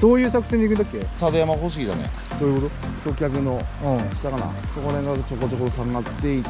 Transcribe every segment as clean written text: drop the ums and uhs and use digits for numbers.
どういう作戦で行くんだっけ？ 立山方式だね。 どういうこ橋脚のと？ 下かな、そこら辺がちょこちょこ下がっていって、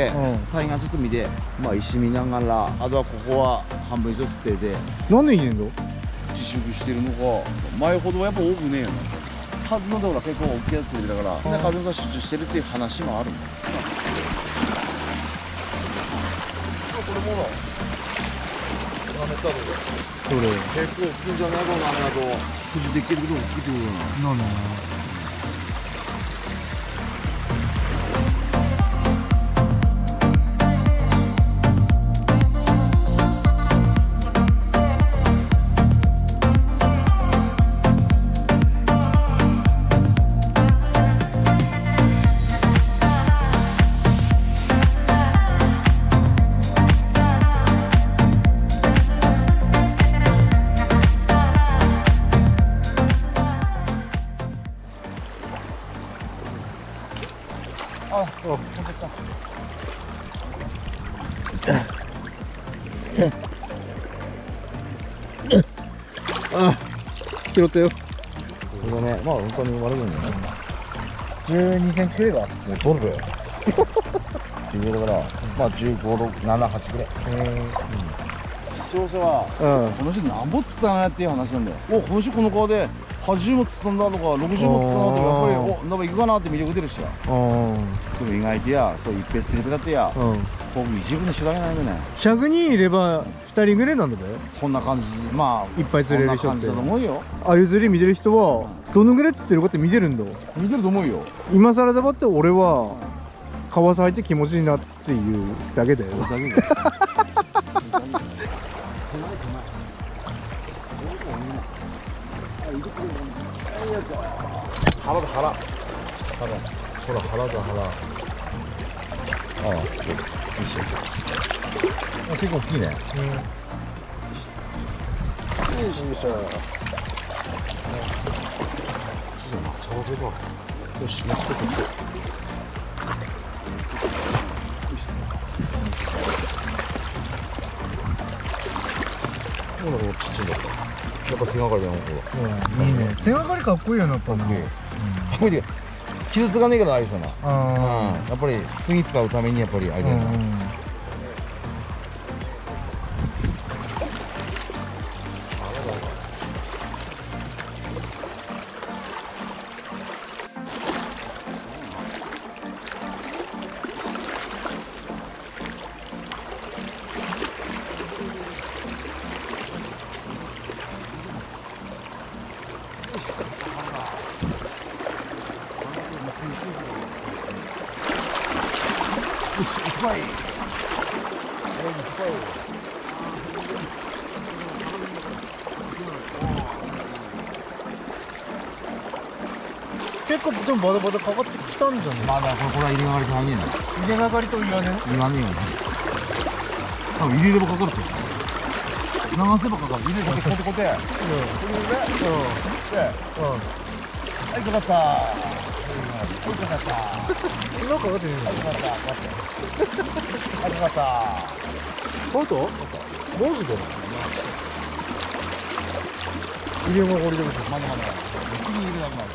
対岸ちょっと見て、まあ石見ながら、あとはここは半分以上釣ってて、 なんでいいねんの？ 自粛してるのが前ほどはやっぱ多くねえよね。数のでほら結構大きいやつ釣りだから、で数が集中してるっていう話もあるんだ。これもな、なめたのでそれ結構大きいんじゃないかな。あとくじできるけど大きいってことだな。 なんだあ、拾ったよ。 これね、まあ本当に悪いんだよね。 12センチくらいが。 もう取るよ。15だから、まあ15、6、7、8くらい。視聴者は、この人なんぼ釣ったんやっていう話なんだよ。お、この人この顔で80も釣ったんだとか、60も釣ったなとか、やっぱり、お、なんか行くかなって魅力出るしや。でも意外とや、そう一平釣りだってや、こう一部で知られないよね。 100人いれば2人ぐらいなんだべ。 こんな感じ、まあ、 いっぱい釣れる人って。 こんな感じだと思うよ。 ああいう釣り見てる人は、どのぐらい釣ってるかって見てるんだ。 見てると思うよ。 今更だばって俺は、川さ入って気持ちいいなっていうだけだよ。 だけだよ。腹だ腹。ほら腹だ腹。ああ、よいしょ。結構大きいね。よいしょ。よし、もうちょっと。ほら、こっちっちゃい。やっぱ背がかりだな、こいいね。背がかりかっこいいよな、やっぱな。 これ傷つかねえからああいう人な。やっぱり次使うためにやっぱりあれだよな。 結構でもバタバタかかってきたんじゃない？ まあだからこれは入れがかりじゃないねえな。 入れがかりと言わねえ。 言わねえよ。多分入れればかかるって。流せばかかる。入れればこうやってこうやって。これで、はい、かかった。はい、かかった。 今かかってねえ。 はい、かかった。はい、かかった。 本当？マジで？入れがかりでもまだまだ。次に入れなくなる。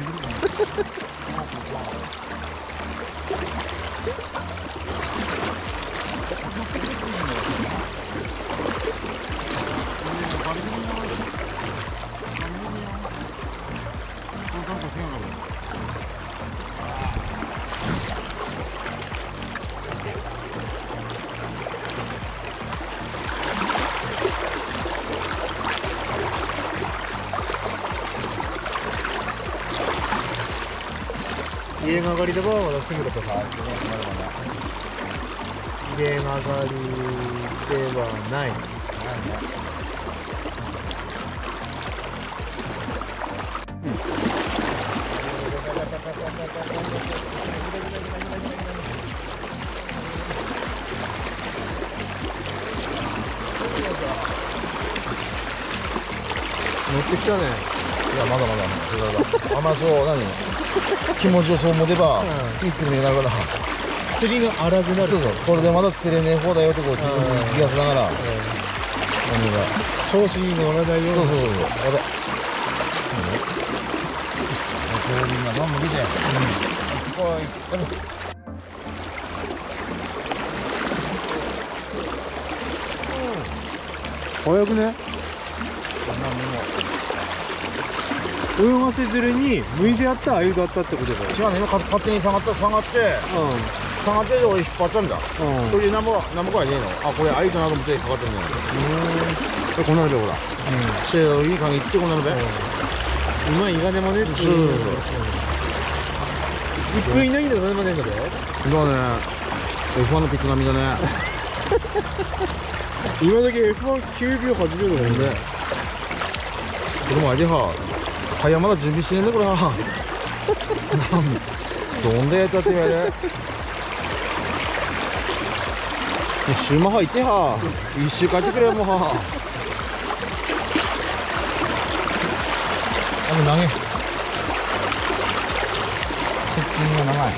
入れがかりではまだすぐだとか。入れがかりではない。乗ってきたね。 いや、まだまだ。あんまそう、気持ちをそう持てば、ついつい寝ながら。 釣りが荒くなる。 そうそう、これでまだ釣れねえ方だよってこう、自分に気がしながら。 調子に乗らないように。 そうそうそう。あれ。 みんなどんどん見て。 早くね。泳がせずるに向いてやった鮎だったってことだよ。 違うね、今勝手に下がって、下がって俺引っ張ったんだ。それで何もかいねえの。あ、これ鮎かなと思ってかかってるんじゃないの。こんなのべ、ほら。シェードいい感じってこんなのべ。 今イガネもね、1分以内にイガネもねえんだべ。 だね、F1 のピック並みだね。 今だけ F19 秒8秒だよね。 これもあれは、早まだ準備してねえんだこれは。どんでやったって言われる。週間入っては、1週間ってくれもうは。あ、もう長い。接近が長い。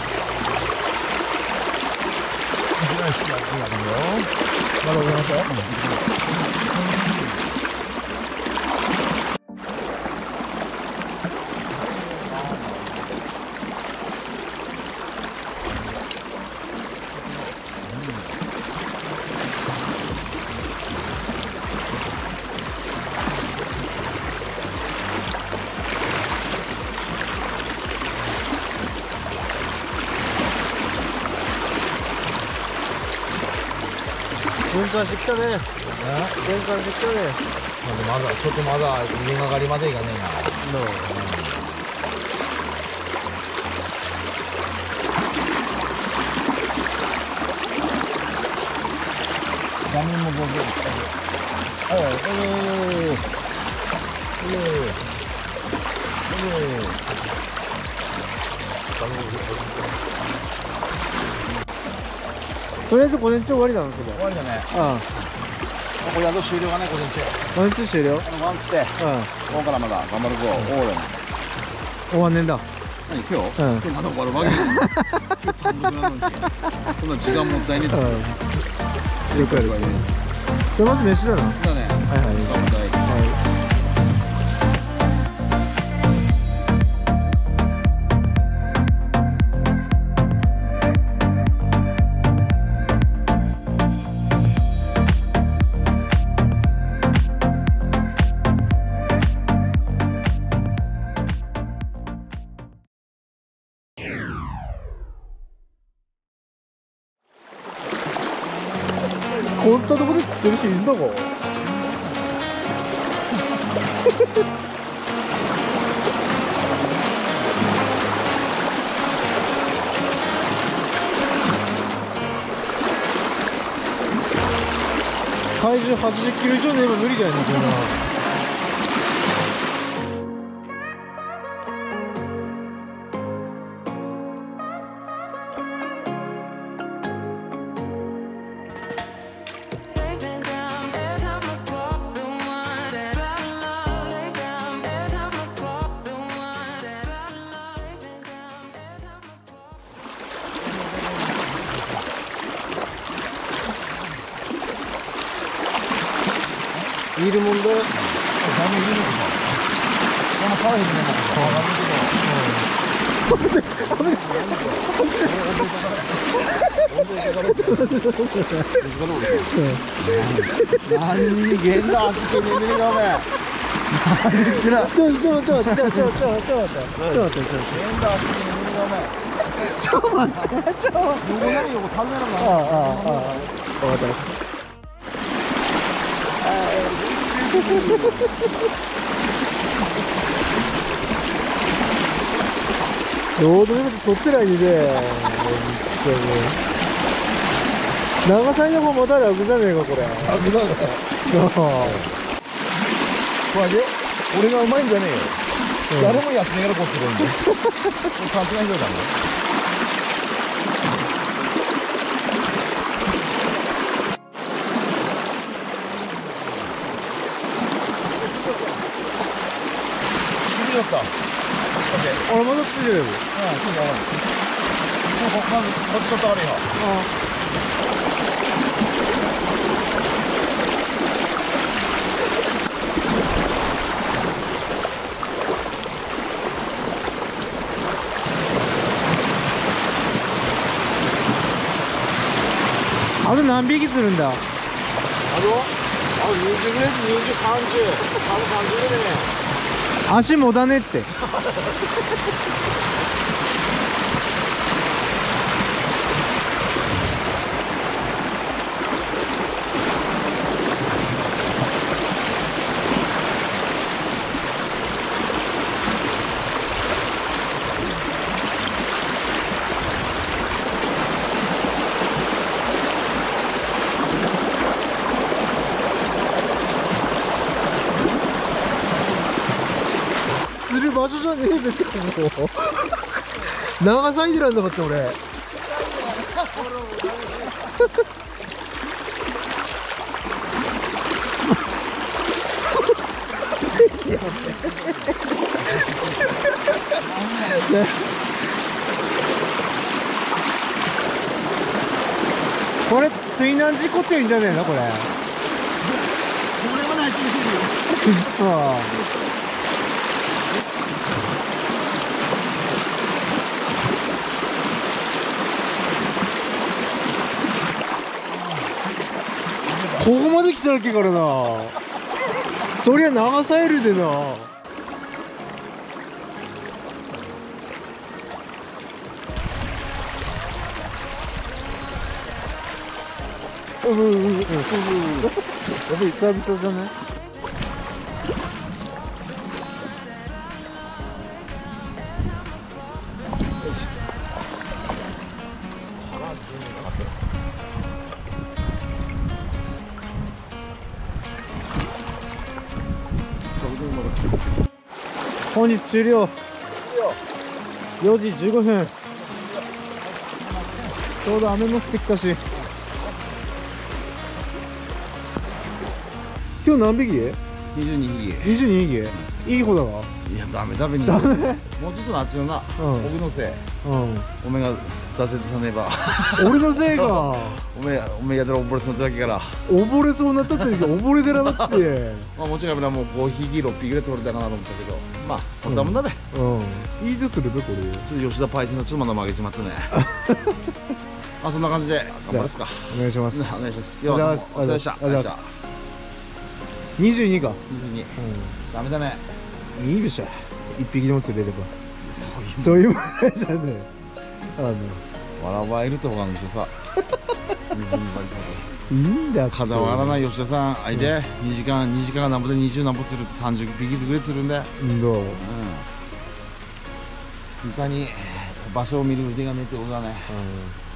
まだ泳ぎますよ。 分解してきたね。分解してきたね。 まだちょっとまだ上上がりまでいかねえな。画面もどうぞ。 とりあえず午前中終わりだな、それ。 終わりだね。これ宿終了がね、午前中。 午前中終了。 ワンつって。ここからまだ頑張るぞ。 終わんねんだ。 何今日？今日まだ終わるわけない。今日単独なのに。そんな時間もったいねえですよ。 了解了解。じゃあまず飯だな。 だね。 はいはい。 時間もったい。 こんなとこで釣ってる人いるんだもん。体重80キロ以上で今無理だよね、こんな。いるもんだよ。 誰もいるのかさ。この沢へんねんのかさ。何に現代足けねえねがおめ。何してな。 ちょっと待って。 現代足けねえがおめ。横何横足んないのかな。 分かった。ロードでも撮ってないで、長さの方まだ楽じゃねえか、これ。 楽だね。これで俺がうまいんじゃねえよ。誰もやってねえからこっち来るんで。勘違いしといたんだ。だった。 俺まだついてるよ。 そうだ。まずこっち取ったからいいわ。 と何匹するんだ。 あと20ぐらいで20、30、30ぐらいね。 足もたねって。釣る場所じゃねえべってもう長崎でなんだかって俺。これ水難事故ってんじゃねえのこれ。これはない気がするよ。嘘。ここまで来たらけからな。そりゃ流されるでな。やっぱり久々じゃない？本日終了。4時15分。ちょうど雨も降ってきたし。今日何匹 22匹。 22匹いい子だが。 いや、ダメダメに。 ダメ。 もうちょっとなっちゅうな。僕のせい。おめが挫折さねば。 俺のせいか。 おめやでら溺れそうなっただけから。 溺れそうになったって言うけど溺れてなかったってまあもちろんもう5匹6匹ぐらい取れたかなと思ったけど、まあこんなもんだべ。 いいでするべこれ。 ちょっと吉田パイセンのちょっとまだ負けちまったね。あ、そんな感じで頑張りますか。 お願いします。 お願いします。今日はお疲れでした。 22か。 22。ダメだね。 いいでしょ。1匹でも釣れれば。そういうもんじゃねえ。 笑わいると他の人さ。 いいんだ。 肩割らない吉田さん、あいで2時間がなんぼで20何ぼ釣るって30匹ぐらい釣るんで。 どう？ いかに場所を見る腕がねってことだね。